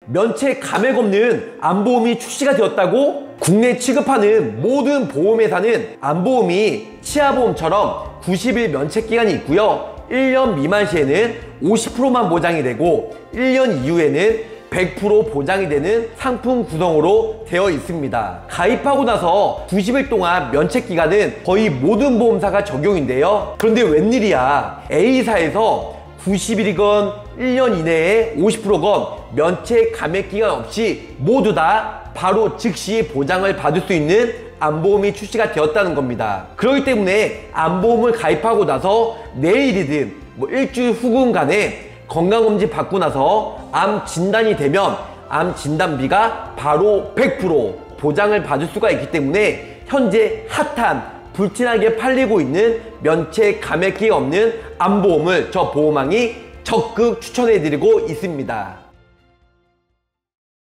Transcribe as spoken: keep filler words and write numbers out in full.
면책 감액 없는 암보험이 출시가 되었다고? 국내 취급하는 모든 보험회사는 암보험이 치아보험처럼 구십 일 면책 기간이 있고요. 일 년 미만 시에는 오십 퍼센트만 보장이 되고 일 년 이후에는 백 퍼센트 보장이 되는 상품 구성으로 되어 있습니다. 가입하고 나서 구십 일 동안 면책 기간은 거의 모든 보험사가 적용인데요. 그런데 웬일이야, A사에서 구십 일이건 일 년 이내에 오십 퍼센트건 면책 감액 기간 없이 모두 다 바로 즉시 보장을 받을 수 있는 암보험이 출시가 되었다는 겁니다. 그렇기 때문에 암보험을 가입하고 나서 내일이든 뭐 일주일 후군 간에 건강검진 받고 나서 암 진단이 되면 암 진단비가 바로 백 퍼센트 보장을 받을 수가 있기 때문에 현재 핫한 불티나게 팔리고 있는 면책 감액기 없는 암보험을 저 보험왕이 적극 추천해드리고 있습니다.